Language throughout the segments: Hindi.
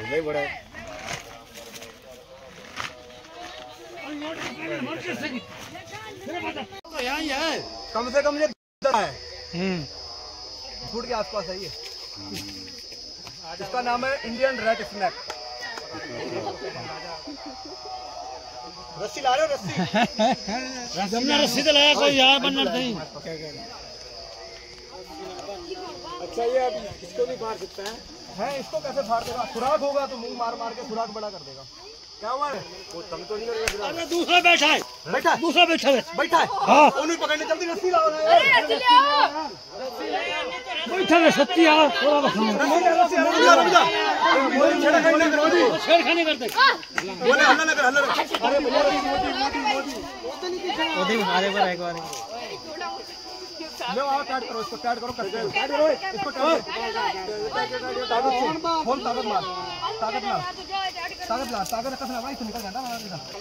नहीं बड़ा है। यहाँ ही है, कम से कम ये है फुट के आसपास है ये। इसका नाम है इंडियन रेड स्नैक। रस्सी ला रहे हो? रस्सी तो लाया कोई यार बनना नहीं। अच्छा ये अब इसको नहीं फाड़ सकता है? इसको कैसे फाड़ देगा? खुराक होगा तो मुंह मार मार के खुराक बड़ा कर देगा। क्या हुआ है? वो तम तो नहीं करेगा। अरे दूसरा बैठा है, दूसरा बैठा है, बैठा है। हाँ उन्हें पकड़ने जल्दी रस्सी लाओ। बैठा है सच्ची यार, थोड़ा छेड़खानी करते। बोले हल्ला ना कर, हल्ला ना। अरे भैया मोदी हमारे पर एक बार लो आओ, टाइट करो इसको, टाइट करो, टाइट करो इसको, टाइट खोल, ताकत मार, ताकत मार, ताकत ला, ताकत रखा ना भाई, तो निकल जाता है।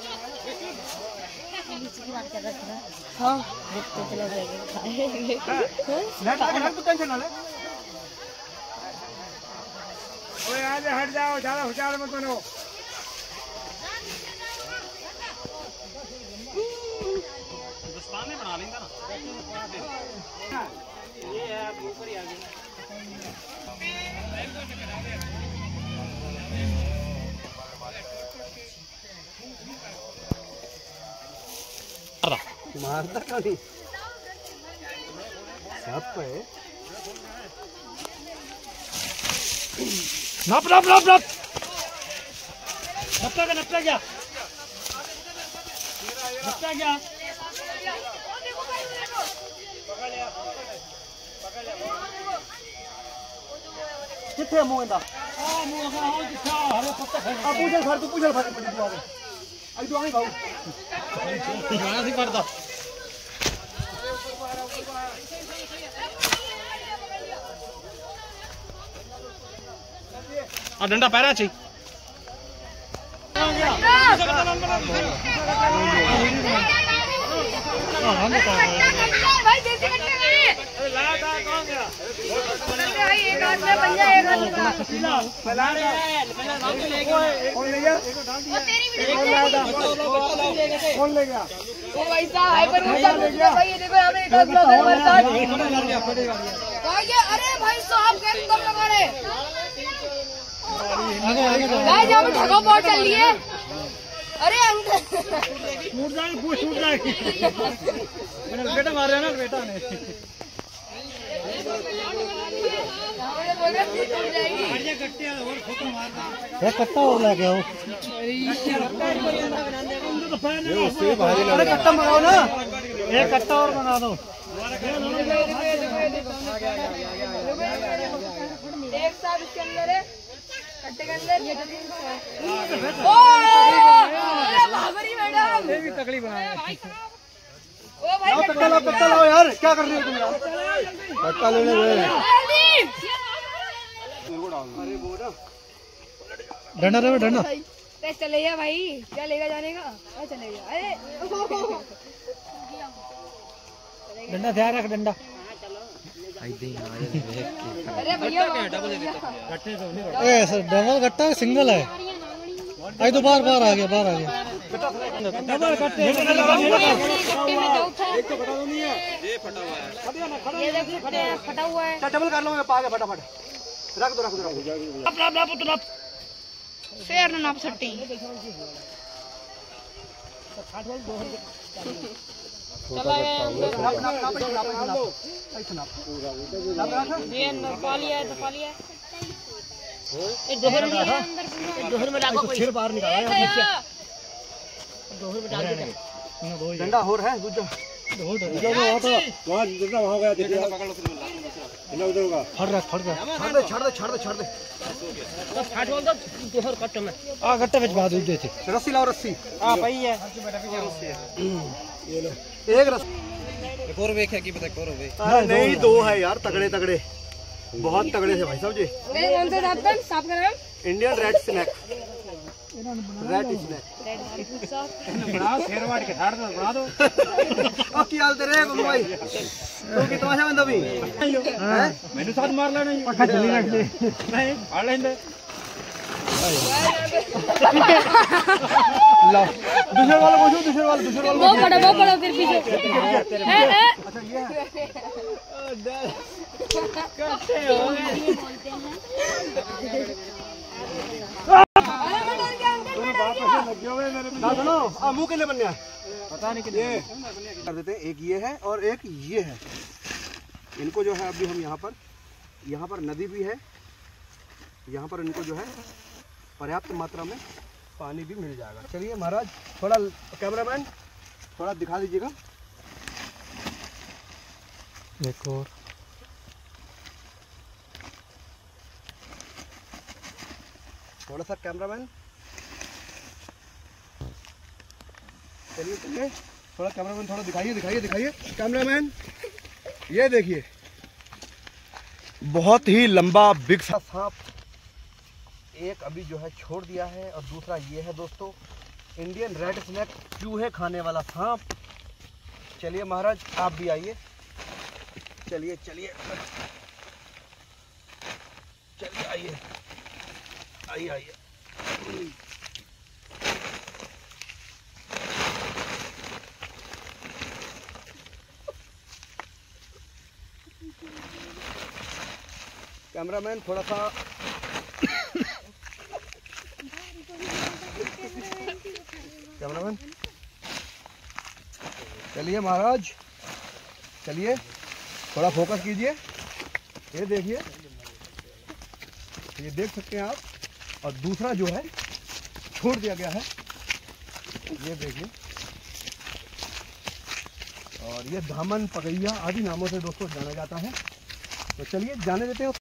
हां देखते चला जाएगा। नेट आके हट, तो टेंशन ना ले। ओए आज हट जाओ, ज्यादा होशियार मत बनो। दुश्मन बना लेंगे ना ये है, ऊपर ही आ गया। मारता कभी सब पे नप नप नप नप नपटा क्या, नपटा क्या, नपटा क्या। किथे मुंह इंदा? हां मुंह का हो दिखा, हरे पत्ता खाए। आ पूछल फड़, तू पूछल फड़ पड़ी तू आवे। आई तो आई भाऊ गाना सी पड़ता। आ डंडा पैरा छी। भाई देसी कट्टे में लाता कौन गया? भाई एक हाथ में पंजा, एक हाथ में फैला रहे हैं। कौन ले गया? वो तेरी वीडियो कौन ले गया? वो भाई साहब हाइपर ऊंचा ले गया भाई। ये देखो यहां पे एक हाथ ब्लॉक है हमारे साथ। ये अरे भाई साहब कैसे कम लगा रहे? भाई जहां पे ठगा बहुत चल रही है। अरे अंकल छूट जाएगी, पूछ छूट जाएगी। मैंने बेटा मार रहा ना, बेटा ने कट्टा और लगे हो। अरे कट्टा मंगाओ ना, एक कट्टा और मंगा दो। एक साथ इसके अंदर है, कट्टे के अंदर। मैडम ये भी तकलीफ बनाया। ओ भाई कट्टा लाओ यार, क्या कर रहे हो तुम यार? कट्टा लेने गए। अरे वो ना डंडा रे, डंडा कैसे चलेगा भाई? क्या लेगा जाने का? क्या चलेगा? अरे डंडा ध्यान रख, डंडा। अरे भैया डबल कट्टा सिंगल है। आई तो बार बार आ गया, बार आ गया। डबल कट्टे में चौथा एक तो फटा नहीं है, ये फटा हुआ है। ये देखो फटा हुआ है। डबल कर लो, मैं पा गया फटाफट। रख दो, रख दो, रख दो। फेर ना नाप सट्टी चला गया अंदर। ये अंदर पा लिया है, तो पा लिया है। एक दोहर में अंदर, एक दोहर में डालो, कोई फिर बाहर निकाला है। दोहर में डाल दो। डंडा और है दूजा दोहर वहां तो वहां डंडा वहां गया, देखिए पकड़ लो। इधर उधर होगा। फड़ रहा, छाड़ दे, छाड़ दे, छाड़ दे। बस फाट बोल दो दोहर कट्टे में। आ कट्टे में बात दे थे। रस्सी लाओ, रस्सी आ पई है। रस्सी है ये लो, एक रस्सी। एक और वेख है कि पता करो वे। अरे नहीं, दो है यार, तगड़े तगड़े, बहुत तगड़े थे भाई साहब जी। कौन से साफ कर रहे हो? Indian red snake, red snake बना शेरवाड़ के ठाड़ दो, बना दो। ओ की हाल तेरे गुल्लू भाई? तू की तमाशा बंदा भी हैं? मैंने साथ मार लेना, पक्का चली रख दे। नहीं फाड़ लेंगे। लो दूसरे वाला पूछो, दूसरे वाला वो पड़ा फिर पीछे। अच्छा ये है। सुनो मुँह के लिए बनने पता नहीं कितने कर देते हैं। एक ये है और एक ये है। इनको जो है अभी हम यहाँ पर नदी भी है, यहाँ पर इनको जो है पर्याप्त मात्रा में पानी भी मिल जाएगा। चलिए महाराज, थोड़ा कैमरामैन थोड़ा दिखा दीजिएगा। एक और थोड़ा सा कैमरामैन, चलिए थोड़ा कैमरामैन थोड़ा दिखाइए कैमरामैन। ये देखिए बहुत ही लंबा बिग सा सांप एक अभी जो है छोड़ दिया है, और दूसरा ये है दोस्तों इंडियन रेड स्नेक, चूहे खाने वाला सांप। चलिए महाराज आप भी आइए, चलिए आइए। कैमरामैन थोड़ा सा कैमरामैन, चलिए महाराज, चलिए थोड़ा फोकस कीजिए। ये देखिए, ये देख सकते हैं आप। और दूसरा जो है छोड़ दिया गया है, ये देखिए। और ये धामन, पगैया आदि नामों से दोस्तों जाना जाता है। तो चलिए जाने देते हैं।